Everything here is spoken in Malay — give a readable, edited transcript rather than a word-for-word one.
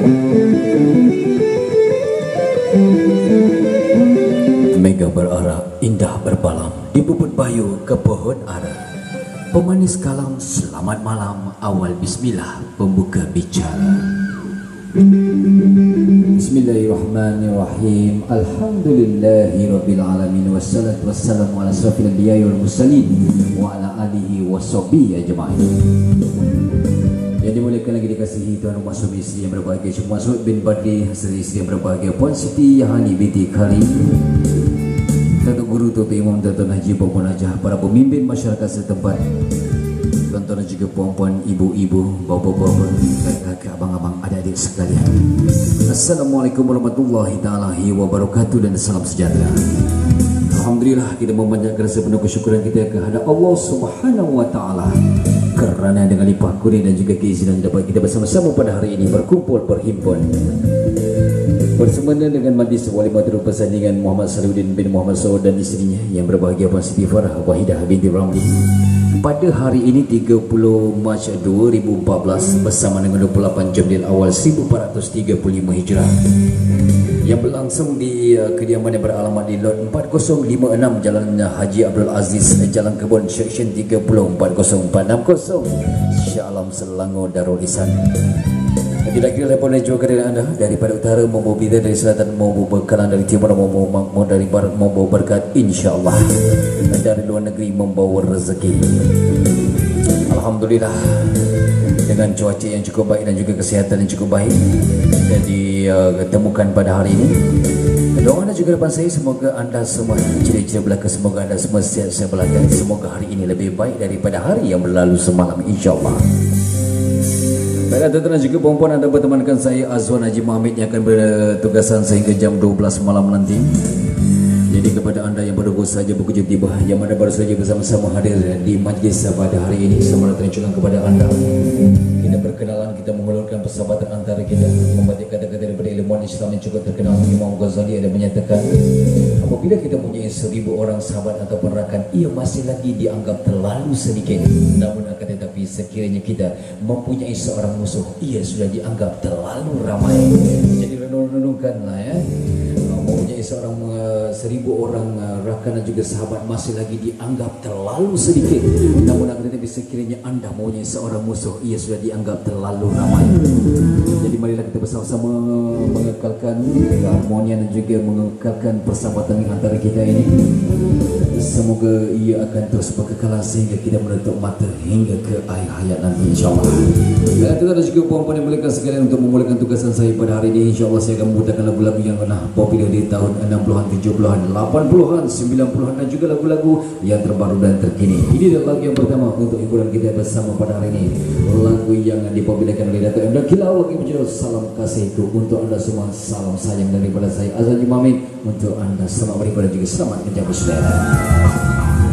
Mega berarak, indah berpalam di bubut bayu ke pohon ara. Pemanis kalam, selamat malam, awal bismillah, pembuka bicara. Bismillahirrahmanirrahim. Alhamdulillahirabbil alamin wassalatu wassalamu ala asrofil anbiya'i wal mursalin wa ala alihi washabihi ajma'in. Yang dimuliakan lagi dikasihi Tuhan rumah suami isteri yang berbahagia, Syekh Masud bin Badri, isteri yang berbahagia Puan Siti Yahani binti Khalil, Datuk Guru, Datuk Imam, Datuk Haji, Puan Hajah, para pemimpin masyarakat setempat, tuan-tuan dan juga puan-puan, ibu-ibu, bapa-bapa, kakak, abang-abang, adik-adik sekalian. Assalamualaikum warahmatullahi ta'ala wabarakatuh dan salam sejahtera. Alhamdulillah, kita memanjatkan sepenuh kesyukuran kita kehadap Allah Subhanahu wa ta'ala kerana dengan limpah kurnia dan juga keizinan dapat kita bersama-sama pada hari ini berkumpul berhimpun bersemena dengan majlis walimatul persandingan Muhammad Salihuddin bin Muhammad Saud dan isterinya yang berbahagia Puan Siti Farah Wahidah binti Ramli pada hari ini 30 Mac 2014 bersama dengan 28 Jamdil Awal 1435 Hijrah yang berlangsung di kediaman yang beralamat di lot 4056 Jalan Haji Abdul Aziz, Jalan Kebun, Seksyen 30 40460 Shah Alam, Selangor, Darul Ihsan. Tidak kira telefon dan juga kehadiran anda daripada utara membawa bidang, dari selatan membawa bekalan, dari timur membawa makmur, dari barat membawa berkat insyaAllah, dari luar negeri membawa rezeki. Alhamdulillah, dengan cuaca yang cukup baik dan juga kesihatan yang cukup baik dan ditemukan pada hari ini. Doa anda juga depan saya, semoga anda semua ciri-ciri belaka, semoga anda semua sihat belaka, semoga hari ini lebih baik daripada hari yang berlalu semalam insyaAllah. Baiklah tuan-tuan juga puan-puan, anda bertemankan saya Azwan Haji Muhammad yang akan bertugasan sehingga jam 12 malam nanti. Jadi kepada anda yang baru saja berkunjung tiba, yang mana baru saja bersama-sama hadir di majlis pada hari ini, selamat datang kepada anda. Kita berkenalan, kita mengulurkan persahabatan antara kita, membaca kata-kata daripada ilmuwan Islam yang cukup terkenal Imam Ghazali ada menyatakan, apabila kita punya 1000 orang sahabat ataupun rakan, ia masih lagi dianggap terlalu sedikit. Namun akan tetapi sekiranya kita mempunyai seorang musuh, ia sudah dianggap terlalu ramai. Jadi renung-renungkanlah ya, mempunyai seorang 1000 orang rakan dan juga sahabat masih lagi dianggap terlalu sedikit. Namun akan tetapi sekiranya anda mempunyai seorang musuh, ia sudah dianggap terlalu ramai. Jadi marilah kita bersama-sama mengekalkan keharmonian dan juga mengekalkan persahabatan antara kita ini. Semoga ia akan terus berkekalan sehingga kita menutup mata hingga ke akhir hayat nanti insyaAllah. Dan tuan-tuan dan juga puan-puan yang muliakan sekalian, untuk memulakan tugasan saya pada hari ini, insyaAllah saya akan memutakan lagu-lagu yang pernah popular di tahun 60-an, 70-an, 80-an, 90-an dan juga lagu-lagu yang terbaru dan terkini. Ini adalah lagu yang pertama untuk hiburan kita bersama pada hari ini, lagu yang dipopularkan oleh Datuk M. Dan Kilau, lagu berjudul Salam Kasihku. Untuk anda semua, salam sayang daripada saya Azwan Haji Muhammad untuk anda. Selamat beribadah juga selamat menjaga saudara.